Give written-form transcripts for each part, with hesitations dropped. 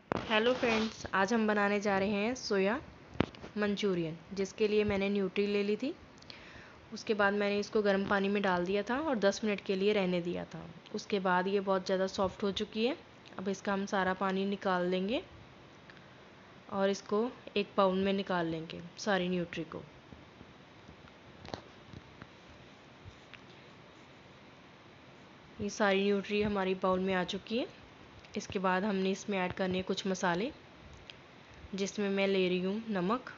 Hello friends, आज हम बनाने जा रहे हैं सोया मंचूरियन। जिसके लिए मैंने न्यूट्री ले ली थी। उसके बाद मैंने इसको गर्म पानी में डाल दिया था और 10 मिनट के लिए रहने दिया था। उसके बाद ये बहुत ज़्यादा सॉफ्ट हो चुकी है। अब इसका हम सारा पानी निकाल लेंगे और इसको एक बाउल में निकाल लेंगे सारी न्यूट्री को। ये सारी न्यूट्री हमारी बाउल में आ चुकी है। इसके बाद हमने इसमें ऐड करने हैं कुछ मसाले, जिसमें मैं ले रही हूँ नमक,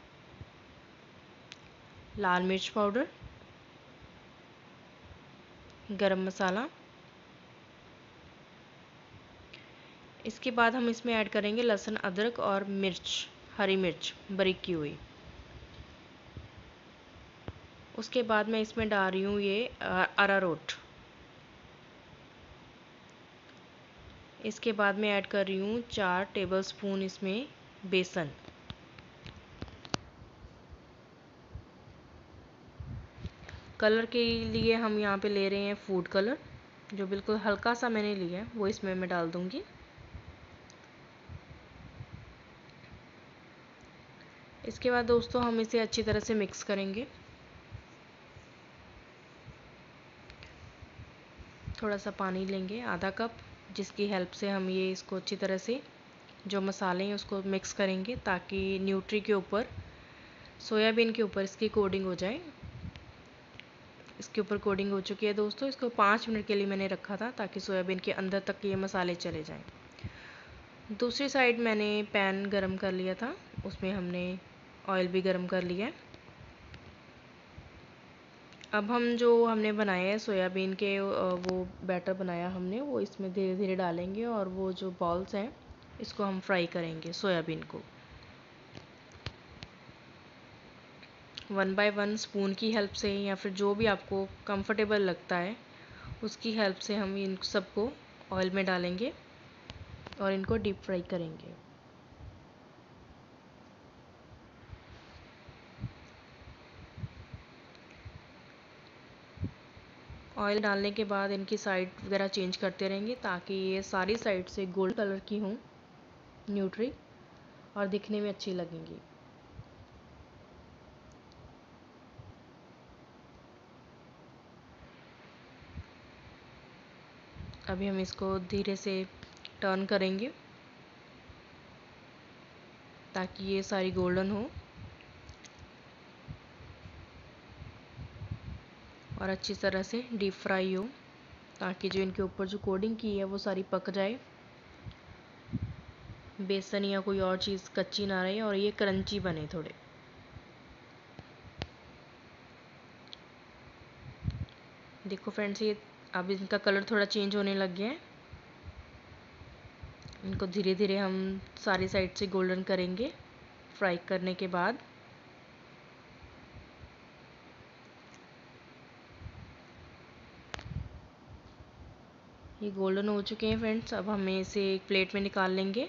लाल मिर्च पाउडर, गरम मसाला। इसके बाद हम इसमें ऐड करेंगे लहसुन, अदरक और मिर्च, हरी मिर्च बारीक की हुई। उसके बाद मैं इसमें डाल रही हूँ ये अरारोट। इसके बाद मैं ऐड कर रही हूँ 4 टेबलस्पून इसमें बेसन। कलर के लिए हम यहाँ पे ले रहे हैं फूड कलर, जो बिल्कुल हल्का सा मैंने लिया है, वो इसमें मैं डाल दूँगी। इसके बाद दोस्तों हम इसे अच्छी तरह से मिक्स करेंगे। थोड़ा सा पानी लेंगे, आधा कप, जिसकी हेल्प से हम ये इसको अच्छी तरह से जो मसाले हैं उसको मिक्स करेंगे, ताकि न्यूट्री के ऊपर, सोयाबीन के ऊपर इसकी कोटिंग हो जाए। इसके ऊपर कोटिंग हो चुकी है दोस्तों। इसको 5 मिनट के लिए मैंने रखा था, ताकि सोयाबीन के अंदर तक ये मसाले चले जाएं। दूसरी साइड मैंने पैन गरम कर लिया था, उसमें हमने ऑयल भी गरम कर लिया है। अब हम जो हमने बनाए हैं सोयाबीन के, वो बैटर बनाया हमने, वो इसमें धीरे धीरे डालेंगे और वो जो बॉल्स हैं इसको हम फ्राई करेंगे सोयाबीन को। 1 बाय 1 स्पून की हेल्प से, या फिर जो भी आपको कंफर्टेबल लगता है उसकी हेल्प से हम इन सबको ऑयल में डालेंगे और इनको डीप फ्राई करेंगे। ऑयल डालने के बाद इनकी साइड वगैरह चेंज करते रहेंगे, ताकि ये सारी साइड से गोल्ड कलर की हों न्यूट्री और दिखने में अच्छी लगेंगी। अभी हम इसको धीरे से टर्न करेंगे, ताकि ये सारी गोल्डन हो और अच्छी तरह से डीप फ्राई हो, ताकि जो इनके ऊपर जो कोटिंग की है वो सारी पक जाए, बेसन या कोई और चीज़ कच्ची ना रहे और ये क्रंची बने थोड़े। देखो फ्रेंड्स, ये अब इनका कलर थोड़ा चेंज होने लग गया है। इनको धीरे धीरे हम सारी साइड से गोल्डन करेंगे फ्राई करने के बाद। ये गोल्डन हो चुके हैं फ्रेंड्स। अब हमें इसे एक प्लेट में निकाल लेंगे।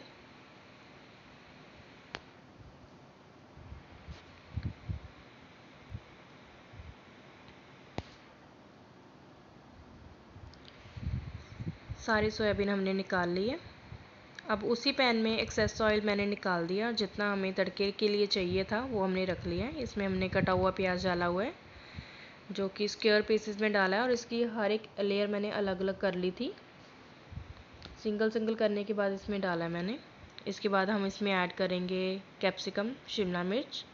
सारी सोयाबीन हमने निकाल ली है। अब उसी पैन में एक्सेस ऑयल मैंने निकाल दिया, और जितना हमें तड़के के लिए चाहिए था वो हमने रख लिया है। इसमें हमने कटा हुआ प्याज डाला हुआ है, जो कि स्क्वायर पीसेस में डाला है, और इसकी हर एक लेयर मैंने अलग अलग कर ली थी। सिंगल सिंगल करने के बाद इसमें डाला है मैंने। इसके बाद हम इसमें ऐड करेंगे कैप्सिकम, शिमला मिर्च,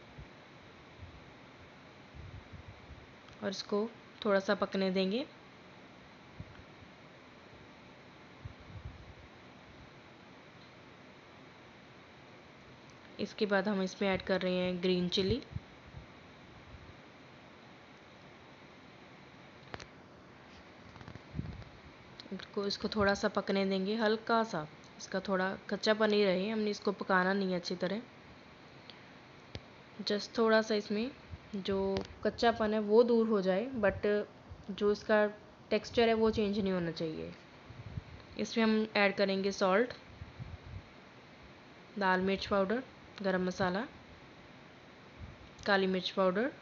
और इसको थोड़ा सा पकने देंगे। इसके बाद हम इसमें ऐड कर रहे हैं ग्रीन चिली, इसको थोड़ा सा पकने देंगे, हल्का सा। इसका थोड़ा कच्चापन ही रहे, हमने इसको पकाना नहीं है अच्छी तरह। जस्ट थोड़ा सा इसमें जो कच्चापन है वो दूर हो जाए, बट जो इसका टेक्सचर है वो चेंज नहीं होना चाहिए। इसमें हम ऐड करेंगे सॉल्ट, लाल मिर्च पाउडर, गरम मसाला, काली मिर्च पाउडर,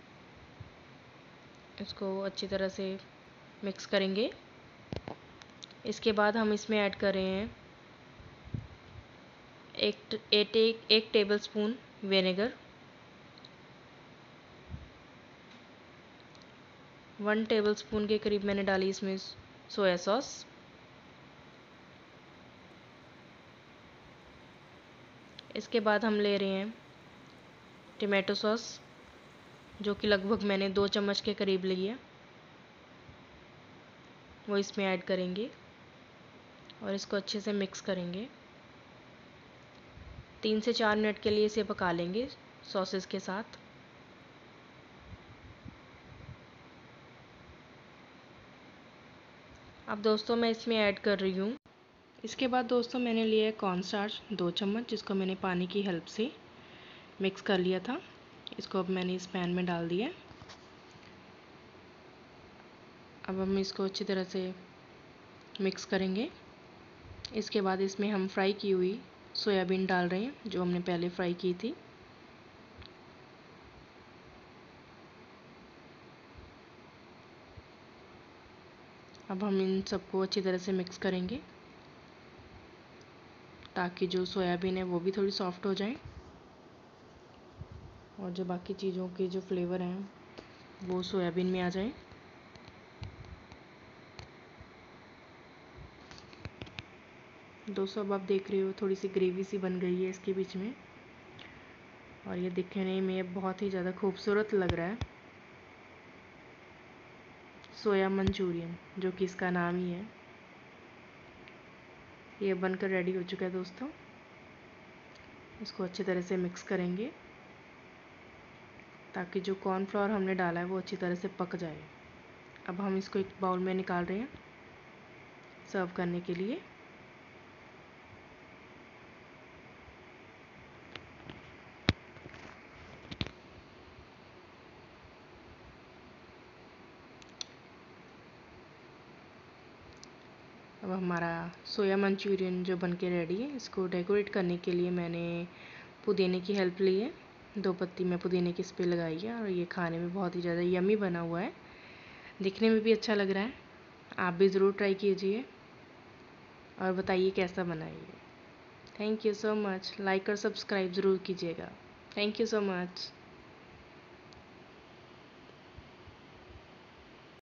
इसको अच्छी तरह से मिक्स करेंगे। इसके बाद हम इसमें ऐड कर रहे हैं एक टेबलस्पून विनेगर, 1 टेबलस्पून के करीब मैंने डाली इसमें सोया सॉस, इसके बाद हम ले रहे हैं टमाटो सॉस, जो कि लगभग मैंने 2 चम्मच के करीब ली है, वो इसमें ऐड करेंगे और इसको अच्छे से मिक्स करेंगे। 3 से 4 मिनट के लिए इसे पका लेंगे सॉसेस के साथ। अब दोस्तों मैं इसमें ऐड कर रही हूँ, इसके बाद दोस्तों मैंने लिया है कॉर्नस्टार्च 2 चम्मच, जिसको मैंने पानी की हेल्प से मिक्स कर लिया था। इसको अब मैंने इस पैन में डाल दिया। अब हम इसको अच्छी तरह से मिक्स करेंगे। इसके बाद इसमें हम फ्राई की हुई सोयाबीन डाल रहे हैं, जो हमने पहले फ्राई की थी। अब हम इन सबको अच्छी तरह से मिक्स करेंगे ताकि जो सोयाबीन है वो भी थोड़ी सॉफ्ट हो जाए और जो बाकी चीज़ों के जो फ्लेवर हैं वो सोयाबीन में आ जाए। दोस्तों अब आप देख रहे हो थोड़ी सी ग्रेवी सी बन गई है इसके बीच में, और ये दिखने में बहुत ही ज़्यादा खूबसूरत लग रहा है, सोया मंचूरियन, जो कि इसका नाम ही है। ये बनकर रेडी हो चुका है दोस्तों। इसको अच्छी तरह से मिक्स करेंगे ताकि जो कॉर्नफ्लोर हमने डाला है वो अच्छी तरह से पक जाए। अब हम इसको एक बाउल में निकाल रहे हैं सर्व करने के लिए। अब हमारा सोया मंचूरियन जो बनके रेडी है, इसको डेकोरेट करने के लिए मैंने पुदीने की हेल्प ली है। 2 पत्ती मैं पुदीने की इस पे लगाई है और ये खाने में बहुत ही ज़्यादा यम्मी बना हुआ है, दिखने में भी अच्छा लग रहा है। आप भी ज़रूर ट्राई कीजिए और बताइए कैसा बना ये। Thank you so much. Like और सब्सक्राइब ज़रूर कीजिएगा। Thank you so much.